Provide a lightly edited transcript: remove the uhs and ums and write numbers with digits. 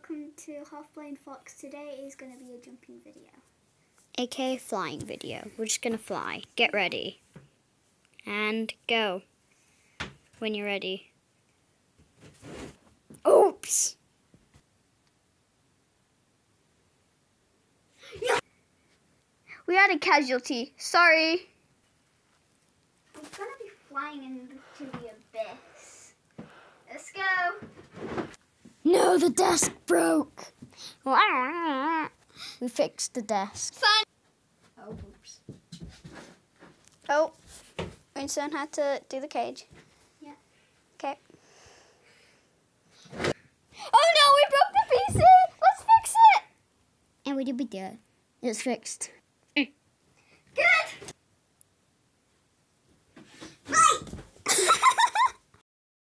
welcome to Half Blind Fox. Today is going to be a jumping video. AKA flying video. We're just going to fly. Get ready. And go. When you're ready. Oops! No. We had a casualty. Sorry. I'm going to be flying into the abyss. Let's go. No, the desk broke. We fixed the desk. Fun. Oh, oops. Oh, Winston had to do the cage. Yeah. Okay. Oh no, we broke the pieces. Let's fix it. And we did be good. It's fixed.